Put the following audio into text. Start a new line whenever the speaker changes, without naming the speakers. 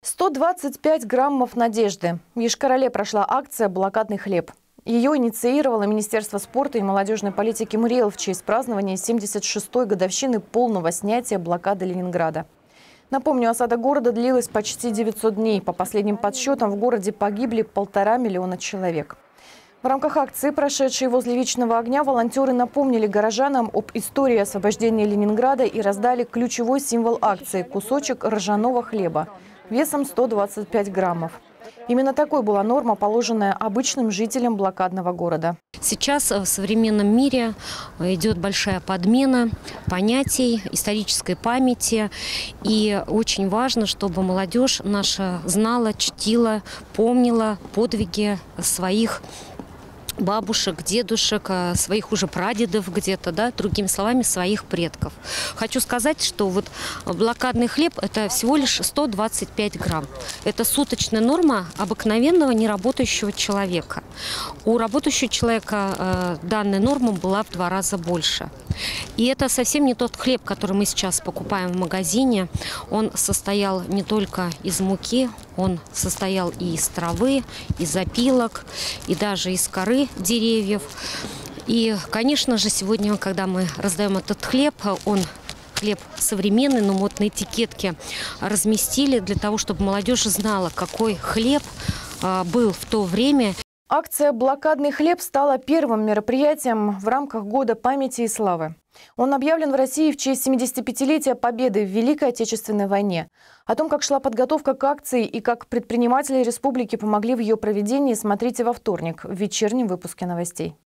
125 граммов надежды. В Йошкар-Оле прошла акция «Блокадный хлеб». Ее инициировало Министерство спорта и молодежной политики МРЕЛ в честь празднования 76-й годовщины полного снятия блокады Ленинграда. Напомню, осада города длилась почти 900 дней. По последним подсчетам, в городе погибли 1,5 миллиона человек. В рамках акции, прошедшей возле Вечного огня, волонтеры напомнили горожанам об истории освобождения Ленинграда и раздали ключевой символ акции – кусочек ржаного хлеба весом 125 граммов. Именно такой была норма, положенная обычным жителям блокадного города.
Сейчас в современном мире идет большая подмена понятий, исторической памяти. И очень важно, чтобы молодежь наша знала, чтила, помнила подвиги своих бабушек, дедушек, своих уже прадедов где-то, да, другими словами, своих предков. Хочу сказать, что вот блокадный хлеб – это всего лишь 125 грамм. Это суточная норма обыкновенного неработающего человека. У работающего человека данная норма была в 2 раза больше. И это совсем не тот хлеб, который мы сейчас покупаем в магазине. Он состоял не только из муки, он состоял и из травы, из опилок, и даже из коры деревьев. И, конечно же, сегодня, когда мы раздаем этот хлеб, он хлеб современный, но вот на этикетке разместили для того, чтобы молодежь знала, какой хлеб был в то время.
Акция «Блокадный хлеб» стала первым мероприятием в рамках Года памяти и славы. Он объявлен в России в честь 75-летия Победы в Великой Отечественной войне. О том, как шла подготовка к акции и как предприниматели республики помогли в ее проведении, смотрите во вторник в вечернем выпуске новостей.